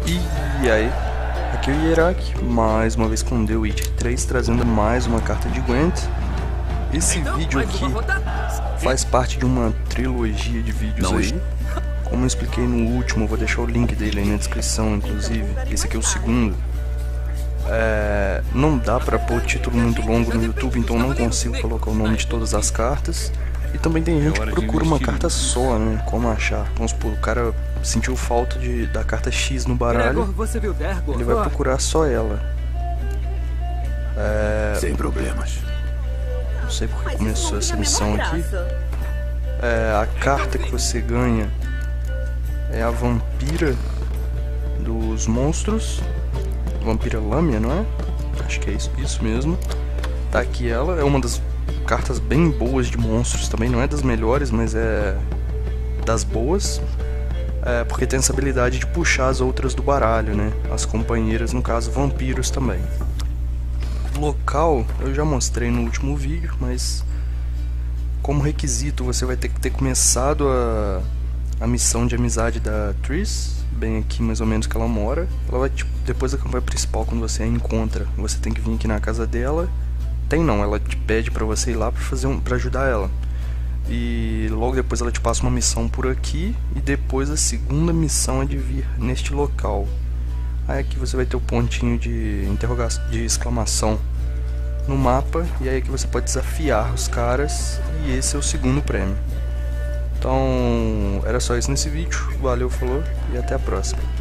E aí, aqui é o Hierark, mais uma vez com The Witcher 3, trazendo mais uma carta de Gwent. Esse vídeo aqui faz parte de uma trilogia de vídeos aí. Como eu expliquei no último, eu vou deixar o link dele aí na descrição, inclusive. Esse aqui é o segundo. Não dá pra pôr título muito longo no YouTube, então não consigo colocar o nome de todas as cartas. E também tem gente que procura uma carta só, né? Como achar? Vamos supor, o cara sentiu falta da carta X no baralho, ele vai procurar só ela. Sem problemas. Não sei porque começou essa missão aqui. A carta que você ganha é a Vampira dos Monstros. Vampira Lâmina, não é? Acho que é isso mesmo. Tá aqui ela, é uma das cartas bem boas de monstros também, não é das melhores, mas é das boas. Porque tem essa habilidade de puxar as outras do baralho, né? As companheiras, no caso, vampiros também. Local, eu já mostrei no último vídeo, mas como requisito você vai ter que ter começado a missão de amizade da Triss, bem aqui mais ou menos que ela mora. Ela vai, tipo, depois da campanha principal, quando você a encontra, você tem que vir aqui na casa dela. Ela te pede pra você ir lá pra ajudar ela. E logo depois ela te passa uma missão por aqui, e depois a segunda missão é de vir neste local. Aí aqui você vai ter o pontinho de exclamação no mapa, e aí aqui você pode desafiar os caras, e esse é o segundo prêmio. Então, era só isso nesse vídeo. Valeu, falou, e até a próxima.